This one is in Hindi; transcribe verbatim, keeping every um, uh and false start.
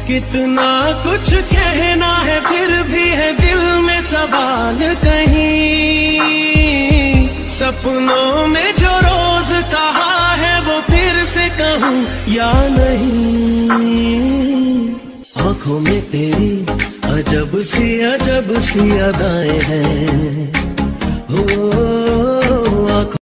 कितना कुछ कहना है फिर भी है दिल में सवाल कहीं, सपनों में जो रोज कहा है वो फिर से कहूँ या नहीं। आँखों में तेरी अजब सी अजब सी अदाएं हैं, हो